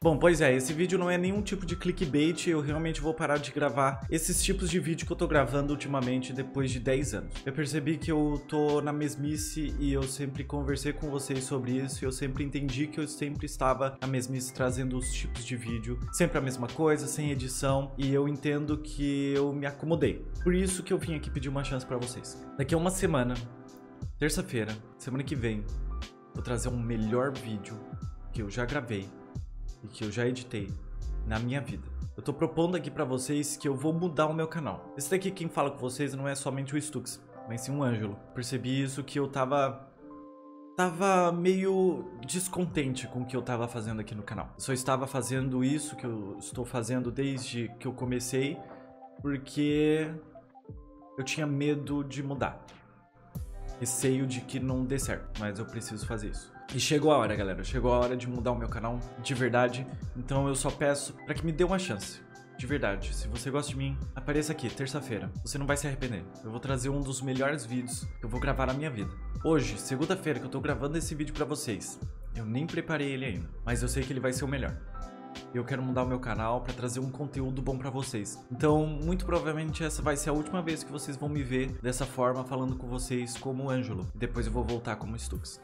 Bom, pois é, esse vídeo não é nenhum tipo de clickbait, eu realmente vou parar de gravar esses tipos de vídeo que eu tô gravando ultimamente depois de 10 anos. Eu percebi que eu tô na mesmice e eu sempre conversei com vocês sobre isso e eu sempre entendi que eu sempre estava na mesmice trazendo os tipos de vídeo, sempre a mesma coisa, sem edição, e eu entendo que eu me acomodei. Por isso que eu vim aqui pedir uma chance pra vocês. Daqui a uma semana, terça-feira, semana que vem, vou trazer um melhor vídeo que eu já gravei e que eu já editei na minha vida. Eu tô propondo aqui pra vocês que eu vou mudar o meu canal. Esse daqui quem fala com vocês não é somente o Stux, mas sim o Ângelo. Percebi isso que eu tava meio descontente com o que eu tava fazendo aqui no canal. Eu só estava fazendo isso que eu estou fazendo desde que eu comecei porque eu tinha medo de mudar. Receio de que não dê certo, mas eu preciso fazer isso. E chegou a hora, galera, chegou a hora de mudar o meu canal, de verdade. Então eu só peço pra que me dê uma chance, de verdade. Se você gosta de mim, apareça aqui, terça-feira. Você não vai se arrepender. Eu vou trazer um dos melhores vídeos que eu vou gravar na minha vida. Hoje, segunda-feira, que eu tô gravando esse vídeo pra vocês. Eu nem preparei ele ainda, mas eu sei que ele vai ser o melhor. Eu quero mudar o meu canal pra trazer um conteúdo bom pra vocês. Então, muito provavelmente essa vai ser a última vez que vocês vão me ver dessa forma, falando com vocês como Ângelo. E depois eu vou voltar como Stux.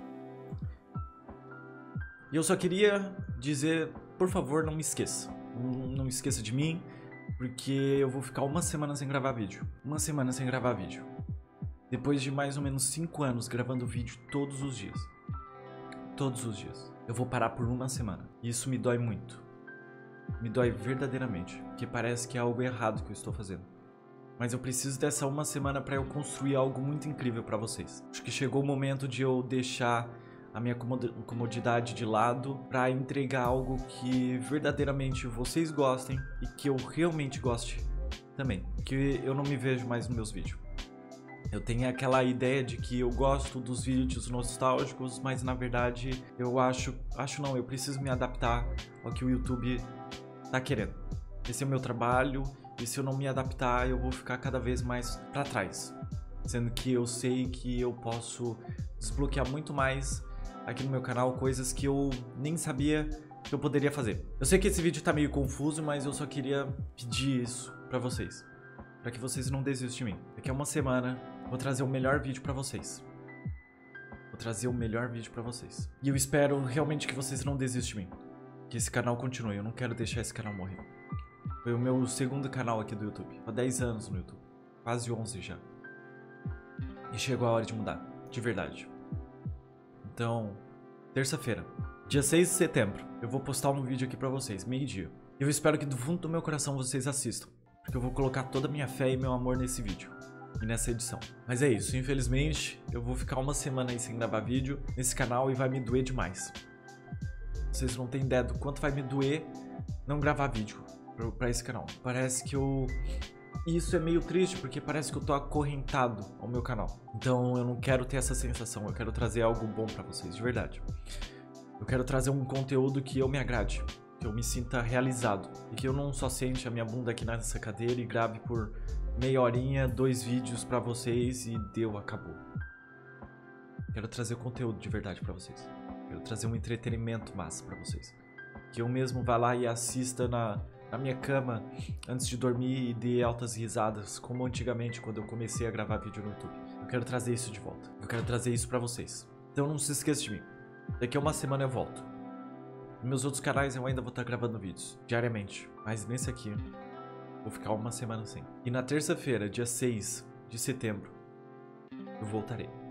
E eu só queria dizer, por favor, não me esqueça. Não esqueça de mim, porque eu vou ficar uma semana sem gravar vídeo. Uma semana sem gravar vídeo. Depois de mais ou menos 5 anos gravando vídeo todos os dias. Todos os dias. Eu vou parar por uma semana. E isso me dói muito. Me dói verdadeiramente. Porque parece que é algo errado que eu estou fazendo. Mas eu preciso dessa uma semana para eu construir algo muito incrível para vocês. Acho que chegou o momento de eu deixar a minha comodidade de lado para entregar algo que verdadeiramente vocês gostem e que eu realmente goste também. Que eu não me vejo mais nos meus vídeos. Eu tenho aquela ideia de que eu gosto dos vídeos nostálgicos, mas na verdade eu eu preciso me adaptar ao que o YouTube tá querendo. Esse é o meu trabalho e se eu não me adaptar eu vou ficar cada vez mais para trás. Sendo que eu sei que eu posso desbloquear muito mais aqui no meu canal, coisas que eu nem sabia que eu poderia fazer. Eu sei que esse vídeo tá meio confuso, mas eu só queria pedir isso pra vocês. Pra que vocês não desistam de mim. Daqui a uma semana, eu vou trazer o melhor vídeo pra vocês. Vou trazer o melhor vídeo pra vocês. E eu espero realmente que vocês não desistam de mim. Que esse canal continue, eu não quero deixar esse canal morrer. Foi o meu segundo canal aqui do YouTube. Há 10 anos no YouTube. Quase 11 já. E chegou a hora de mudar. De verdade. Então, terça-feira, dia 6 de setembro, eu vou postar um vídeo aqui pra vocês, meio-dia. Eu espero que do fundo do meu coração vocês assistam, porque eu vou colocar toda a minha fé e meu amor nesse vídeo e nessa edição. Mas é isso, infelizmente, eu vou ficar uma semana aí sem gravar vídeo nesse canal e vai me doer demais. Vocês não têm ideia do quanto vai me doer não gravar vídeo pra esse canal. Parece que E isso é meio triste, porque parece que eu tô acorrentado ao meu canal. Então eu não quero ter essa sensação, eu quero trazer algo bom pra vocês, de verdade. Eu quero trazer um conteúdo que eu me agrade, que eu me sinta realizado. E que eu não só sente a minha bunda aqui nessa cadeira e grave por meia horinha, 2 vídeos pra vocês e deu, acabou. Quero trazer conteúdo de verdade pra vocês. Quero trazer um entretenimento massa pra vocês. Que eu mesmo vá lá e assista na minha cama antes de dormir e dê altas risadas, como antigamente quando eu comecei a gravar vídeo no YouTube. Eu quero trazer isso de volta. Eu quero trazer isso pra vocês. Então não se esqueça de mim. Daqui a uma semana eu volto. Nos meus outros canais eu ainda vou estar gravando vídeos diariamente, mas nesse aqui vou ficar uma semana sem. E na terça-feira, dia 6 de setembro, eu voltarei.